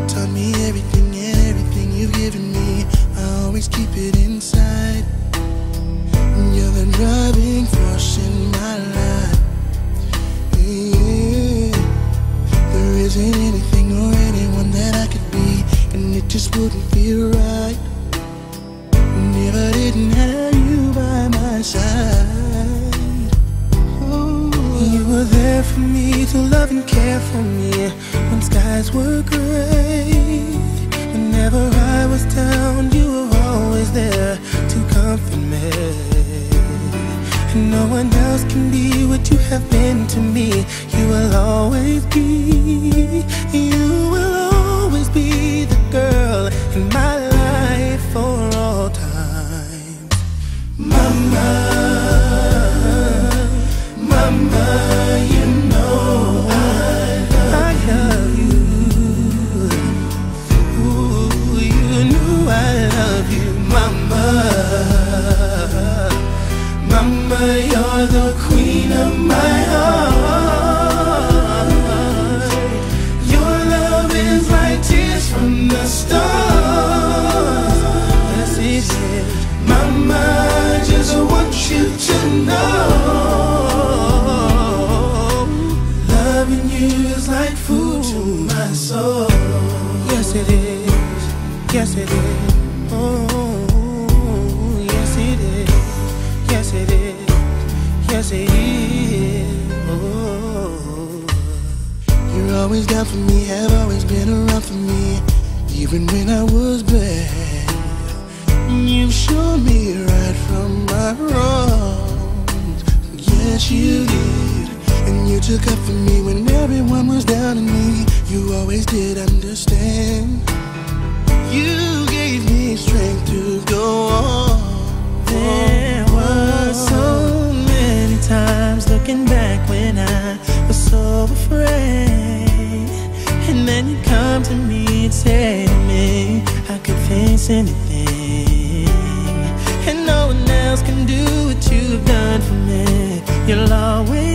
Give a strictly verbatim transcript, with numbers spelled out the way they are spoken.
taught me everything, and everything you've given me, I always keep it inside. You're the driving force in my life. Yeah. There isn't anything or anyone that I could be, and it just wouldn't feel right if I didn't have you by my side. Oh. You were there for me to love and care for me when skies were gray. Whenever I was down, you were always there to comfort me. And no one else can be what you have been to me. You will always be, you will always be the girl in my life for all time. Mama, mama, you know I love, I love you. Ooh, you know I love you, mama. Mama, you're the queen of my heart. Your love is like tears from the stars. Yes, it is. Mama, I just want you to know, loving you is like food to my soul. Yes, it is. Yes, it is. Oh, yes, it is. Yes, it is. Yes, it is. Oh. You're always down for me, have always been around for me, even when I was bad. You've shown me right from my wrongs. Yes, you did. And you took up for me when everyone was down on me. You always did understand. You gave me strength to go on. There were so many times looking back when I was so afraid, and then you come to me and say to me I could face anything, and no one else can do what you've done for me. You'll always